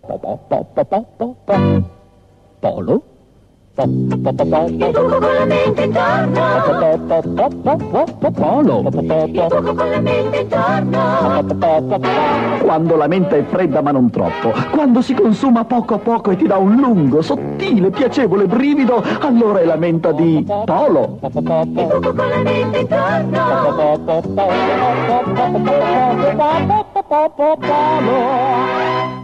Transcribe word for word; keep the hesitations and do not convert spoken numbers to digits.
po po po po po po po. Polo. Po po po po. Il buco con la mente intorno. Po po po po po po po. Polo. Po po po Il po. buco con la mente intorno. Po po po po po. Quando la mente è fredda ma non troppo, quando si consuma poco a poco e ti dà un lungo, sottile, piacevole brivido, allora è la menta di Polo. Po po po Il po. buco con la mente intorno. Po po po po po po po po po po po po po po.